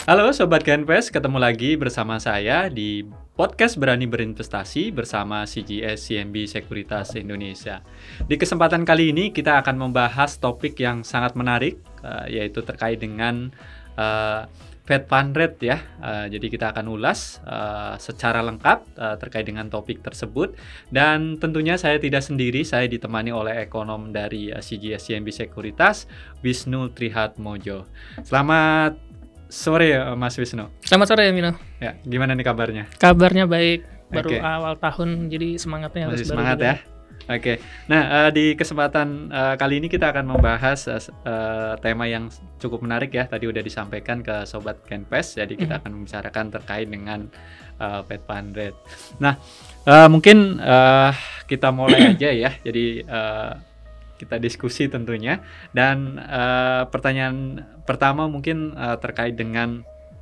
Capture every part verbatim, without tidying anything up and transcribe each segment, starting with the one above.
Halo Sobat Genvest, ketemu lagi bersama saya di podcast Berani Berinvestasi bersama C G S C M B Sekuritas Indonesia. Di kesempatan kali ini kita akan membahas topik yang sangat menarik, uh, yaitu terkait dengan uh, Fed Fund Rate ya. Uh, jadi kita akan ulas uh, secara lengkap uh, terkait dengan topik tersebut. Dan tentunya saya tidak sendiri, saya ditemani oleh ekonom dari uh, C G S C M B Sekuritas, Wisnu Trihatmojo. Selamat sore Mas Wisnu. Selamat sore Mino. Ya, gimana nih kabarnya? Kabarnya baik. Baru Oke. awal tahun, jadi semangatnya harus Masih baru semangat juga. ya. Oke. Nah, uh, di kesempatan uh, kali ini kita akan membahas uh, uh, tema yang cukup menarik ya. Tadi udah disampaikan ke Sobat Genvest. Jadi kita Mhm. akan membicarakan terkait dengan uh, Fed Fund Rate. Nah, uh, mungkin uh, kita mulai aja ya. Jadi uh, kita diskusi tentunya. Dan uh, pertanyaan pertama mungkin uh, terkait dengan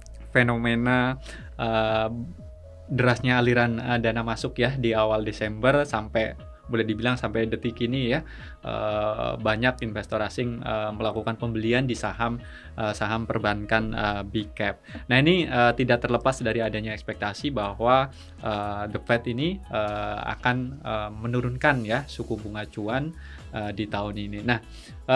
fenomena uh, derasnya aliran uh, dana masuk ya di awal Desember sampai boleh dibilang sampai detik ini ya, uh, banyak investor asing uh, melakukan pembelian di saham uh, saham perbankan uh, big cap. Nah ini uh, tidak terlepas dari adanya ekspektasi bahwa uh, The Fed ini uh, akan uh, menurunkan ya suku bunga acuan uh, di tahun ini. Nah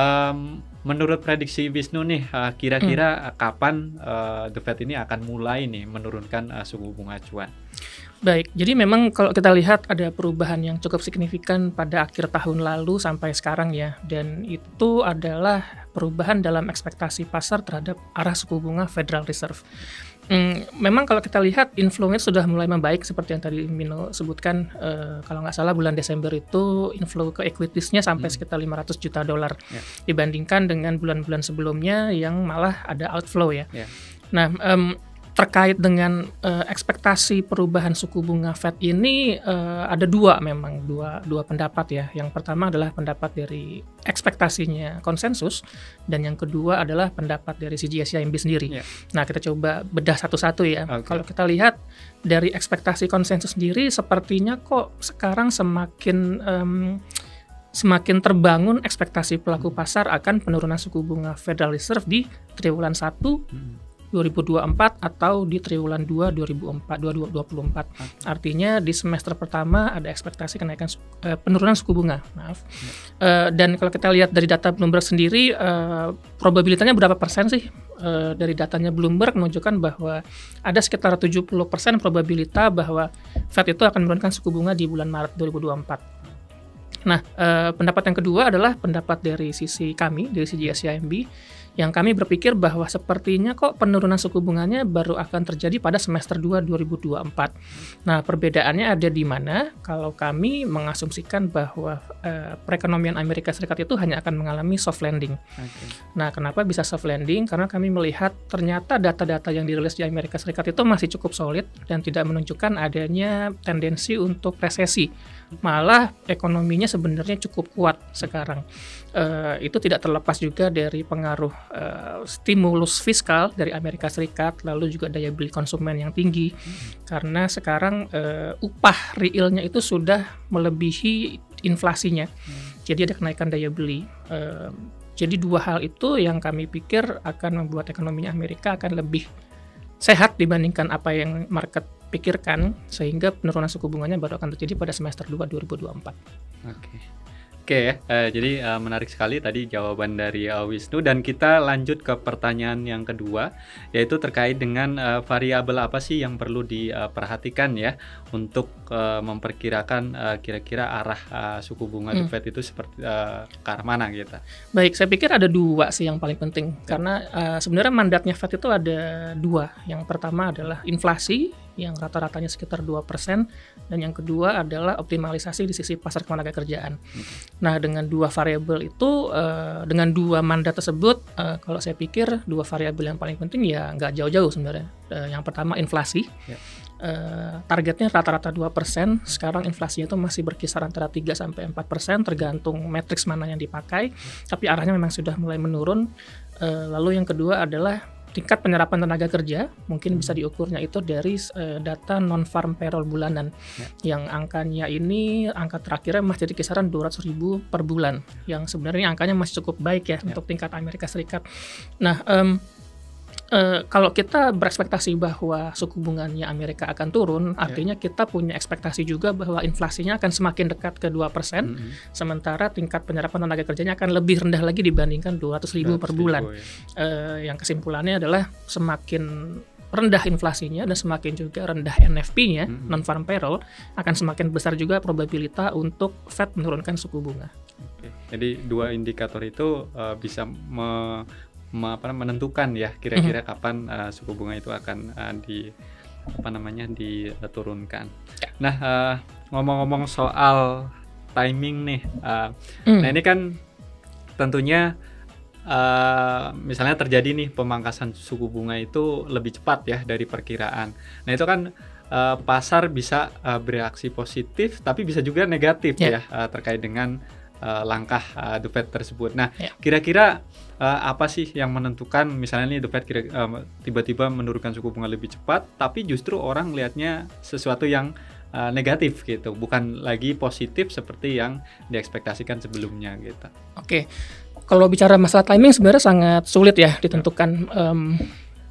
um, menurut prediksi Wisnu nih uh, kira-kira hmm. kapan uh, The Fed ini akan mulai nih menurunkan uh, suku bunga acuan? Baik, jadi memang kalau kita lihat ada perubahan yang cukup signifikan pada akhir tahun lalu sampai sekarang ya, dan itu adalah perubahan dalam ekspektasi pasar terhadap arah suku bunga Federal Reserve. Hmm, memang kalau kita lihat inflow-nya sudah mulai membaik seperti yang tadi Mino sebutkan, eh, kalau nggak salah bulan Desember itu inflow ke equities-nya sampai hmm. sekitar lima ratus juta dolar yeah. dibandingkan dengan bulan-bulan sebelumnya yang malah ada outflow ya. Yeah. Nah, um, terkait dengan uh, ekspektasi perubahan suku bunga Fed ini uh, ada dua memang dua dua pendapat ya. Yang pertama adalah pendapat dari ekspektasinya konsensus dan yang kedua adalah pendapat dari C G S C M B sendiri. Yeah. Nah, kita coba bedah satu-satu ya. Okay. Kalau kita lihat dari ekspektasi konsensus sendiri sepertinya kok sekarang semakin um, semakin terbangun ekspektasi pelaku pasar akan penurunan suku bunga Federal Reserve di triwulan satu hmm. dua ribu dua puluh empat atau di triwulan dua dua ribu dua puluh empat. Artinya di semester pertama ada ekspektasi kenaikan uh, penurunan suku bunga. Maaf. Ya. Uh, dan kalau kita lihat dari data Bloomberg sendiri, uh, probabilitasnya berapa persen sih? Uh, dari datanya Bloomberg menunjukkan bahwa ada sekitar tujuh puluh persen probabilitas bahwa Fed itu akan menurunkan suku bunga di bulan Maret dua ribu dua puluh empat. Nah, uh, pendapat yang kedua adalah pendapat dari sisi kami, dari C G S C M B, yang kami berpikir bahwa sepertinya kok penurunan suku bunganya baru akan terjadi pada semester dua dua ribu dua puluh empat. Nah, perbedaannya ada di mana? Kalau kami mengasumsikan bahwa uh, perekonomian Amerika Serikat itu hanya akan mengalami soft landing. Okay. Nah, kenapa bisa soft landing? Karena kami melihat ternyata data-data yang dirilis di Amerika Serikat itu masih cukup solid dan tidak menunjukkan adanya tendensi untuk resesi. Malah ekonominya sebenarnya cukup kuat sekarang. Uh, itu tidak terlepas juga dari pengaruh uh, stimulus fiskal dari Amerika Serikat, lalu juga daya beli konsumen yang tinggi. Hmm. Karena sekarang uh, upah realnya itu sudah melebihi inflasinya. Hmm. Jadi ada kenaikan daya beli. Uh, jadi dua hal itu yang kami pikir akan membuat ekonominya Amerika akan lebih sehat dibandingkan apa yang market pikirkan, sehingga penurunan suku bunganya baru akan terjadi pada semester dua dua ribu dua puluh empat. Oke. Oke ya, uh, jadi uh, menarik sekali tadi jawaban dari uh, Wisnu, dan kita lanjut ke pertanyaan yang kedua, yaitu terkait dengan uh, variabel apa sih yang perlu diperhatikan uh, ya untuk uh, memperkirakan uh, kira-kira arah uh, suku bunga hmm. The Fed itu seperti uh, ke arah mana gitu. Baik, saya pikir ada dua sih yang paling penting, ya. Karena uh, sebenarnya mandatnya Fed itu ada dua. Yang pertama adalah inflasi yang rata-ratanya sekitar dua persen, dan yang kedua adalah optimalisasi di sisi pasar tenaga kerjaan. Hmm. Nah, dengan dua variabel itu, uh, dengan dua mandat tersebut, uh, kalau saya pikir dua variabel yang paling penting ya nggak jauh-jauh sebenarnya. Uh, yang pertama inflasi, yeah. uh, targetnya rata-rata dua persen, sekarang inflasinya itu masih berkisar antara tiga sampai empat persen, tergantung matriks mana yang dipakai, yeah. tapi arahnya memang sudah mulai menurun. Uh, lalu yang kedua adalah tingkat penyerapan tenaga kerja, mungkin bisa diukurnya itu dari uh, data non-farm payroll bulanan, ya. Yang angkanya ini, angka terakhirnya masih di kisaran dua ratus ribu per bulan, yang sebenarnya angkanya masih cukup baik ya, ya. Untuk tingkat Amerika Serikat. Nah, um, Uh, kalau kita berekspektasi bahwa suku bunganya Amerika akan turun, yeah. artinya kita punya ekspektasi juga bahwa inflasinya akan semakin dekat ke dua persen, mm-hmm. sementara tingkat penyerapan tenaga kerjanya akan lebih rendah lagi dibandingkan dua ratus ribu per bulan. Ya. Uh, yang kesimpulannya adalah semakin rendah inflasinya dan semakin juga rendah N F P-nya, mm-hmm. non-farm payroll, akan semakin besar juga probabilitas untuk Fed menurunkan suku bunga. Okay. Jadi dua indikator itu uh, bisa me apa menentukan ya kira-kira mm-hmm. kapan uh, suku bunga itu akan uh, di apa namanya diturunkan. Yeah. Nah, uh, ngomong-ngomong soal timing nih, uh, mm. nah ini kan tentunya uh, misalnya terjadi nih pemangkasan suku bunga itu lebih cepat ya dari perkiraan. Nah itu kan uh, pasar bisa uh, bereaksi positif, tapi bisa juga negatif yeah. ya uh, terkait dengan Uh, langkah uh, The Fed tersebut. Nah, yeah. kira-kira uh, apa sih yang menentukan misalnya nih The Fed kira, uh, tiba-tiba menurunkan suku bunga lebih cepat, tapi justru orang lihatnya sesuatu yang uh, negatif gitu, bukan lagi positif seperti yang diekspektasikan sebelumnya gitu. Oke, okay. Kalau bicara masalah timing sebenarnya sangat sulit ya ditentukan. Um,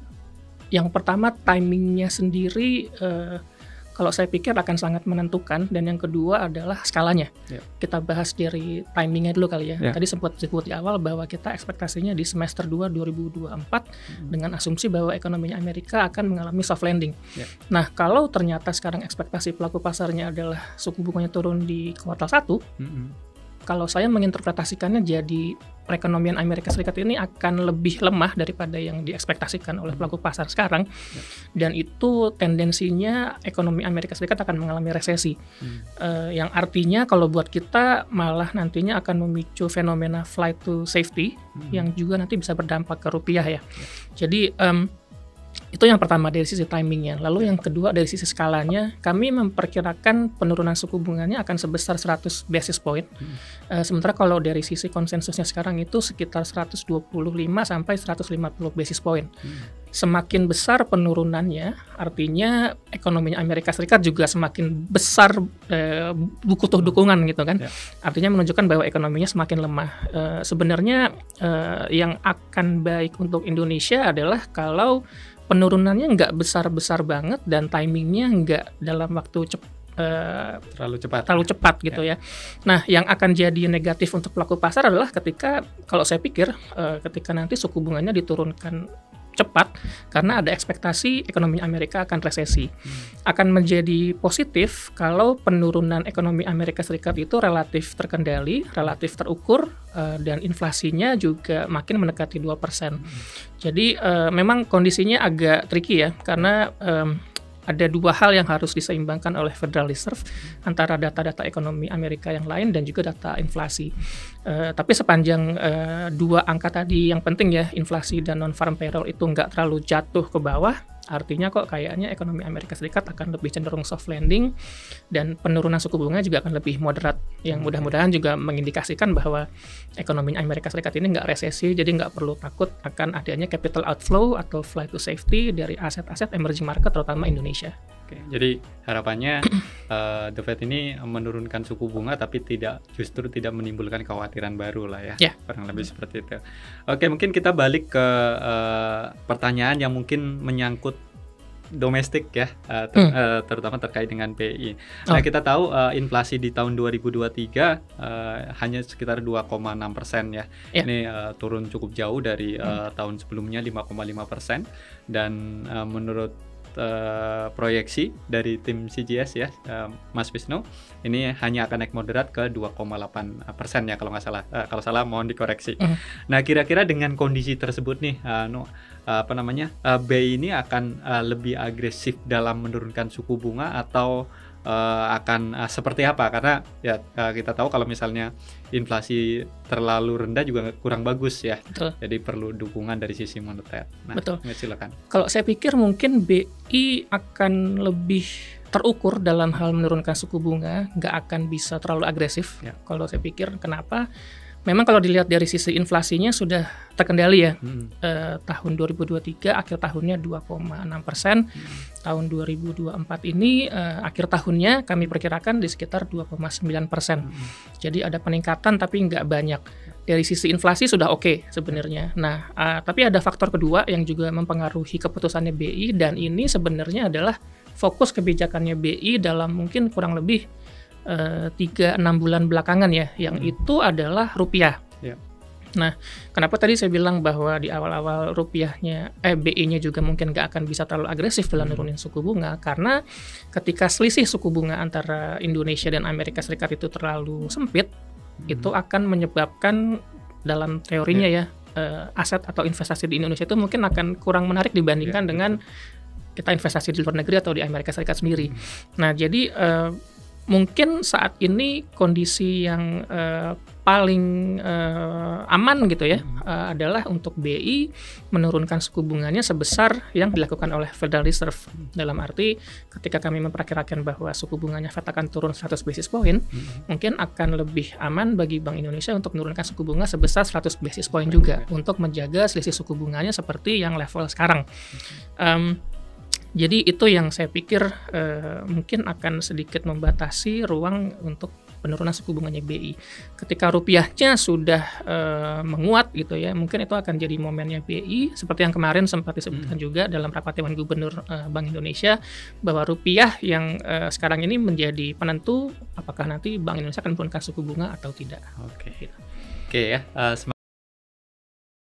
yang pertama timingnya sendiri. Uh, Kalau saya pikir akan sangat menentukan, dan yang kedua adalah skalanya. Yeah. Kita bahas dari timingnya dulu kali ya. Yeah. Tadi sempat disebut di awal bahwa kita ekspektasinya di semester dua dua ribu dua puluh empat mm-hmm. dengan asumsi bahwa ekonominya Amerika akan mengalami soft landing. Yeah. Nah, kalau ternyata sekarang ekspektasi pelaku pasarnya adalah suku bunganya turun di kuartal satu, mm-hmm. kalau saya menginterpretasikannya jadi perekonomian Amerika Serikat ini akan lebih lemah daripada yang diekspektasikan oleh pelaku pasar sekarang, dan itu tendensinya ekonomi Amerika Serikat akan mengalami resesi, hmm. uh, yang artinya kalau buat kita malah nantinya akan memicu fenomena flight to safety hmm. yang juga nanti bisa berdampak ke rupiah ya. Jadi um, itu yang pertama dari sisi timingnya. Lalu yang kedua dari sisi skalanya, kami memperkirakan penurunan suku bunganya akan sebesar seratus basis point. Hmm. Uh, sementara kalau dari sisi konsensusnya sekarang itu sekitar seratus dua puluh lima sampai seratus lima puluh basis point. Hmm. Semakin besar penurunannya, artinya ekonominya Amerika Serikat juga semakin besar uh, butuh dukungan gitu kan. Yeah. Artinya menunjukkan bahwa ekonominya semakin lemah. Uh, sebenarnya uh, yang akan baik untuk Indonesia adalah kalau penurunannya nggak besar-besar banget dan timingnya nggak dalam waktu cepat. Uh, terlalu cepat terlalu cepat gitu ya. ya. Nah, yang akan jadi negatif untuk pelaku pasar adalah ketika, kalau saya pikir, uh, ketika nanti suku bunganya diturunkan cepat karena ada ekspektasi ekonomi Amerika akan resesi. Hmm. Akan menjadi positif kalau penurunan ekonomi Amerika Serikat itu relatif terkendali, relatif terukur, uh, dan inflasinya juga makin mendekati dua persen. Hmm. Jadi uh, memang kondisinya agak tricky ya, karena um, ada dua hal yang harus diseimbangkan oleh Federal Reserve antara data-data ekonomi Amerika yang lain dan juga data inflasi. Uh, tapi sepanjang uh, dua angka tadi yang penting ya, inflasi dan non-farm payroll itu nggak terlalu jatuh ke bawah, artinya kok kayaknya ekonomi Amerika Serikat akan lebih cenderung soft landing dan penurunan suku bunga juga akan lebih moderat, yang mudah-mudahan juga mengindikasikan bahwa ekonomi Amerika Serikat ini nggak resesi, jadi nggak perlu takut akan adanya capital outflow atau flight to safety dari aset-aset emerging market terutama Indonesia. Oke, jadi harapannya uh, The Fed ini menurunkan suku bunga tapi tidak justru tidak menimbulkan kekhawatiran baru lah ya, yeah. kurang lebih seperti itu. Oke, mungkin kita balik ke uh, pertanyaan yang mungkin menyangkut domestik ya, uh, ter, hmm. uh, terutama terkait dengan B I. Nah, oh. kita tahu uh, inflasi di tahun dua ribu dua puluh tiga uh, hanya sekitar dua koma enam persen ya. Yeah. Ini uh, turun cukup jauh dari uh, hmm. tahun sebelumnya lima koma lima persen, dan uh, menurut uh, proyeksi dari tim C G S ya, uh, Mas Wisnu, ini hanya akan naik moderat ke dua koma delapan persen ya kalau nggak salah. Uh, kalau salah mohon dikoreksi. Hmm. Nah, kira-kira dengan kondisi tersebut nih, uh, no, apa namanya, uh, B I ini akan uh, lebih agresif dalam menurunkan suku bunga atau uh, akan uh, seperti apa? Karena ya uh, kita tahu kalau misalnya inflasi terlalu rendah juga kurang bagus ya. Betul. Jadi perlu dukungan dari sisi moneter. Nah, betul. Silakan. Kalau saya pikir mungkin B I akan lebih terukur dalam hal menurunkan suku bunga, nggak akan bisa terlalu agresif. Ya. Kalau saya pikir, kenapa? Memang kalau dilihat dari sisi inflasinya sudah terkendali ya. Hmm. Eh, tahun dua ribu dua puluh tiga akhir tahunnya dua koma enam persen. Hmm. Tahun dua ribu dua puluh empat ini eh, akhir tahunnya kami perkirakan di sekitar dua koma sembilan persen. Hmm. Jadi ada peningkatan tapi nggak banyak. dari sisi inflasi sudah oke sebenarnya. Nah, uh, tapi ada faktor kedua yang juga mempengaruhi keputusannya B I, dan ini sebenarnya adalah fokus kebijakannya B I dalam mungkin kurang lebih tiga enam bulan belakangan ya, yang hmm. itu adalah rupiah. Yeah. Nah, kenapa tadi saya bilang bahwa di awal-awal rupiahnya, eh B I-nya juga mungkin nggak akan bisa terlalu agresif dalam nurunin suku bunga, karena ketika selisih suku bunga antara Indonesia dan Amerika Serikat itu terlalu sempit, hmm. itu akan menyebabkan dalam teorinya yeah. ya, uh, aset atau investasi di Indonesia itu mungkin akan kurang menarik dibandingkan yeah, dengan betul. kita investasi di luar negeri atau di Amerika Serikat sendiri. Hmm. Nah, jadi uh, mungkin saat ini kondisi yang uh, paling uh, aman gitu ya hmm. uh, adalah untuk B I menurunkan suku bunganya sebesar yang dilakukan oleh Federal Reserve. Hmm. Dalam arti ketika kami memperkirakan bahwa suku bunganya Fed akan turun seratus basis point, hmm. mungkin akan lebih aman bagi Bank Indonesia untuk menurunkan suku bunga sebesar seratus basis point juga hmm. untuk menjaga selisih suku bunganya seperti yang level sekarang. Hmm. Um, Jadi itu yang saya pikir uh, mungkin akan sedikit membatasi ruang untuk penurunan suku bunganya B I. Ketika rupiahnya sudah uh, menguat gitu ya, mungkin itu akan jadi momennya B I seperti yang kemarin sempat disebutkan hmm. juga dalam rapat Dewan Gubernur uh, Bank Indonesia, bahwa rupiah yang uh, sekarang ini menjadi penentu apakah nanti Bank Indonesia akan menurunkan suku bunga atau tidak. Oke, okay. Oke okay, ya. Uh,